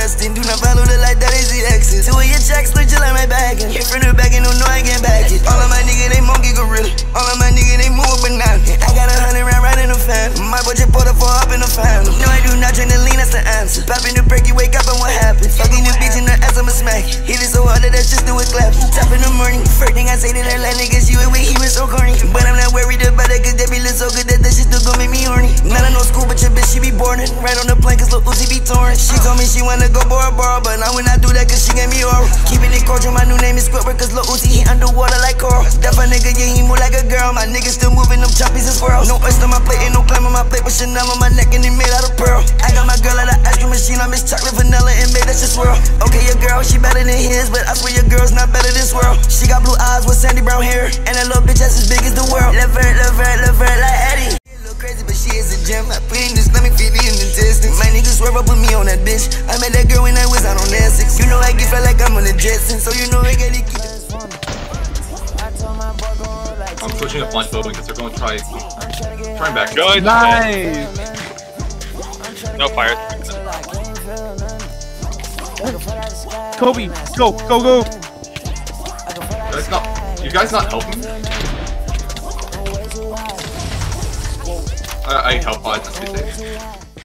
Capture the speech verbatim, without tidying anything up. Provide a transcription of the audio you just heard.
resting. Do not follow the light, that is the exit. Two of your checks look just like my bag. Hit from the back and don't know I get back it. All of my niggas, they monkey gorilla. All of my niggas, they move banana. I got a hundred round right in the fan. My budget put up for up in the fan. No, I do not drink the lean, that's the answer. Popping the break, you wake up and what happens? Fucking the bitch in the ass, I'ma smack. Hit it so hard that that just do it clap. Top in the morning, first thing I say to that line niggas, you away, he was so corny. But I'm not worried about that, cause they be lit so good that that shit still gon' make me horny. Not in no school, but your bitch, she be boarding. Right on the plane, cause Lil Uzi be torn. She told me she wanna go bora bora, but now when I do that, cause she gave me oral. Keeping it cordial, my new name is Squidward, cause Lil Uzi, he underwater like coral. That a nigga, yeah, he move like a girl. My niggas still moving them choppies and swirls. No oyster on my plate, ain't no clam on my plate, but Chanel on my neck and they made out of pearl. I got my girl at the ice cream machine, I miss chocolate, vanilla, and made that shit swirl. Okay, your girl, she better than his, but I swear your girl's not better than swirl. She got blue eyes with sandy brown hair, and that little bitch that's as big as the world. Love her, love her, love her like Eddie. Crazy, but she is a gem. I put in this, let me feed it in the distance. My niggas swear up with me on that bitch. I met that girl when I was out on Essex. You know I get felt like I'm on the Jetsons, so you know I gotta keep it. I'm pushing a bunch building because they're going to try trying back. Good. Nice. No fire. Kobe, go, go, go. You guys not, you guys not helping? I, I help, but I just be safe.